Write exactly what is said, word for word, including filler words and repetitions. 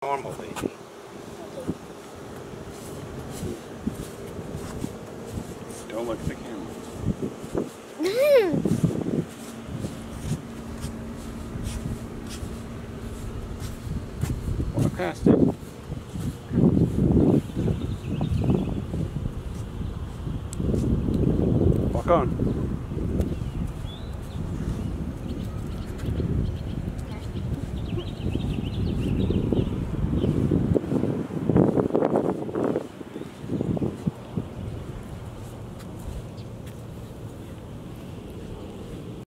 Normal lady. Don't look at the camera. Walk past it. Walk on.